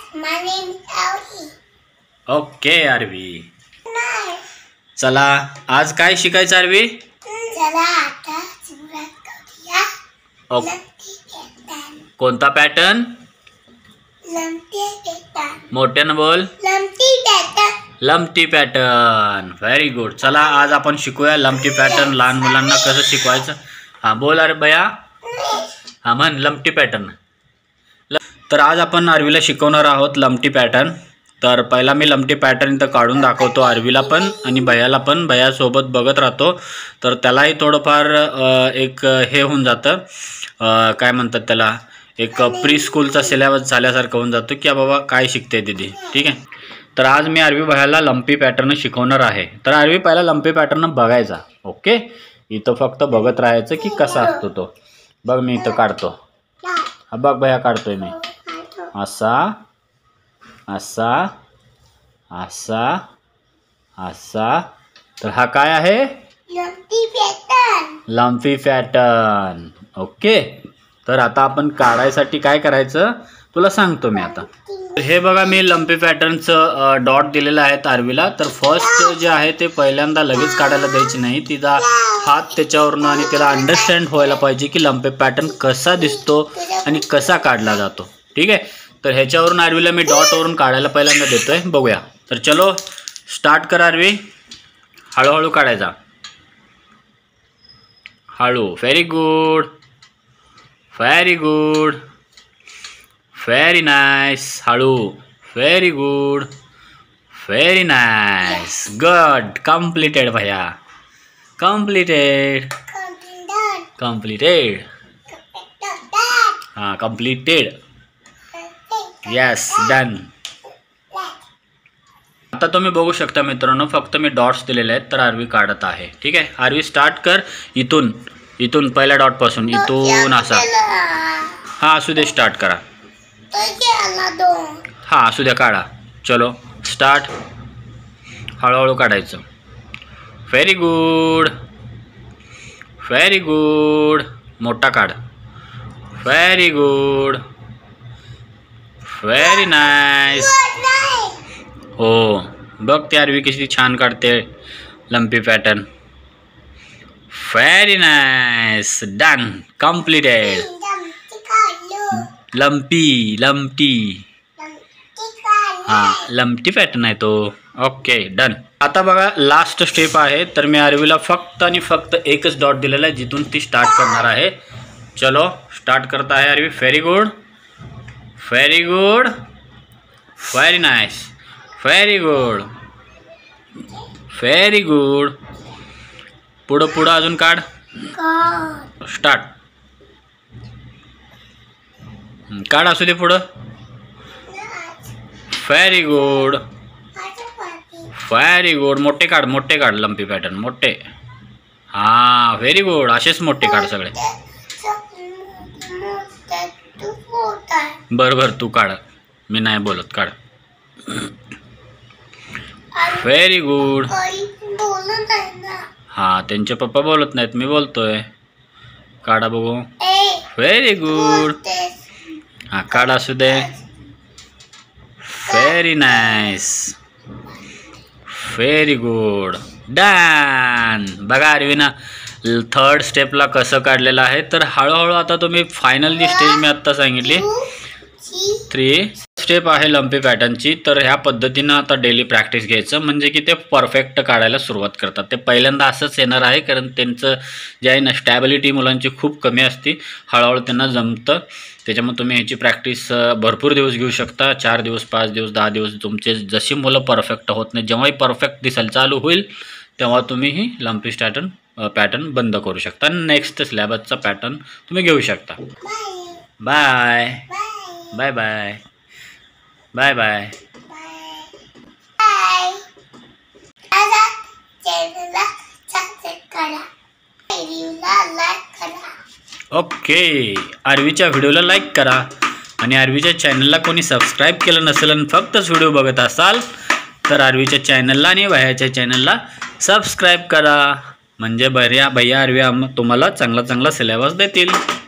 My name is Ellie. Okay Aarvi, चला आज काय शिकायचं आरवी? चला आता सुरुवात करूया. Lumpy pattern. कोणता पॅटर्न? Lumpy pattern. मोठ्यानं बोल. Lumpy pattern. Lumpy pattern. Very good. चला आज आपण शिकूया लंपी पॅटर्न. लहान मुलांना कसं शिकवायचं. हा बोल अरे भैया. हा म्हण लंपी पॅटर्न. तर आज आपण आरवीला शिकवणार आहोत लंपी पॅटर्न. तर पहिला मी लंपी पॅटर्न इथं काढून दाखवतो आरवीला पण आणि भैयाला पण. भैयासोबत बघत राहतो तर त्यालाही थोडंफार एक हे होऊन जातं, काय म्हणतात त्याला, एक प्री स्कूलचा सिलेबस झाल्यासारखं होऊन जातं की बाबा काय शिकते दीदी. ठीक आहे. तर आज मी आरवी भैयाला लंपी पॅटर्न शिकवणार आहे. तर आरवी पहिला लंपी पॅटर्न बघायचा. ओके. इथं फक्त बघत राहायचं की कसा असतो तो. बघ मी इथं काढतो. हा बघ भैया काढतोय मी. असा असा असा असा. तर हा काय आहे? Lumpy pattern. Lumpy pattern. Okay. तर आता आपण काढायसाठी काय करायचं तुला सांगतो मी आता. हे बघा मी लंपी पॅटर्नचं डॉट दिलेलं आहे आरवीला. तर फर्स्ट जे आहे ते पहिल्यांदा लगेच काढायला द्यायची नाही. तिचा हात त्याच्यावरून आणि त्याला अंडरस्टँड व्हायला पाहिजे की लंपी पॅटर्न कसा दिसतो आणि कसा काढला जातो. ठीक आहे. तर ह्याच्यावरून आरवीला मी डॉटवरून काढायला पहिल्यांदा देतोय. बघूया. तर चलो स्टार्ट कर आरवी. हळूहळू काढायचा. हळू. Very good. Very good. Very nice. हळू. Very good. Very nice. Good. Completed भैया. कम्प्लीटेड. कम्प्लीटेड. हां कम्प्लीटेड. Yes done. आता तुम्ही बघू शकता मित्रांनो फक्त मी डॉट्स दिलेले आहेत. तर आरवी काढत आहे. ठीक आहे. आरवी स्टार्ट कर इथून. इथून पहिल्या डॉटपासून इथून असा. हां असू दे स्टार्ट करा. हां असू द्या काढा. चलो स्टार्ट. हळूहळू काढायचं. Very good. Very good. मोठा काढ. Very good. Very nice. हो बघ ती आरवी कशी छान काढते lumpy pattern. Very nice. Done. Completed. Lumpy lumpy. हां लंपी पॅटर्न आहे तो. Okay done. आता बघा लास्ट स्टेप आहे. तर मी आरवीला फक्त आणि फक्त एकच डॉट दिलेला आहे जिथून ती स्टार्ट करणार आहे. चलो स्टार्ट करता आहे Aarvi. Very good. Very good. Very nice. Very good. Very good. पुढं पुढं अजून काढ. स्टार्ट. काढ असू दे पुढं. Very good. Very good. मोठे काढ. मोठे काढ लंपी पॅटर्न मोठे. हां व्हेरी गुड. असेच मोठे काढ सगळे. बरोबर तू काढ. मी नाही बोलत. काढ. Very good. हां त्यांचे पप्पा बोलत नाहीत मी बोलतोय. काढा बघू. Very good. हां काढ असू दे. Very nice. Very good. Done. बघा आरवीना थर्ड स्टेपला कसं काढलेलं आहे. तर हळूहळू आता तुम्ही फायनल जी स्टेज मी आत्ता सांगितली 3 स्टेप आहे लंपी पॅटर्नची. तर ह्या पद्धतीनं आता डेली प्रॅक्टिस घ्यायचं म्हणजे की ते परफेक्ट काढायला सुरुवात करतात. ते पहिल्यांदा असंच येणार आहे कारण त्यांचं जे आहे ना स्टॅबिलिटी मुलांची खूप कमी असते. हळूहळू त्यांना जमतं. त्याच्यामुळे तुम्ही ह्याची प्रॅक्टिस भरपूर दिवस घेऊ शकता. 4 दिवस 5 दिवस 10 दिवस. तुमचे जशी मुलं परफेक्ट होत नाही जेव्हाही परफेक्ट दिसायला चालू होईल तेव्हा तुम्ही ही लंपी पॅटर्न बंद करू शकता. नेक्स्ट स्लॅबचा पॅटर्न तुम्ही घेऊ शकता. Bye bye bye bye bye. Okay. आरवीच्या व्हिडिओला लाईक करा आणि आरवीच्या चॅनलला कोणी सबस्क्राईब केलं नसेल आणि फक्तच व्हिडिओ बघत असाल तर आरवीच्या चॅनलला आणि भैयाच्या चॅनलला सबस्क्राईब करा. म्हणजे भैया आरवी तुम्हाला चांगला सिलेबस देतील.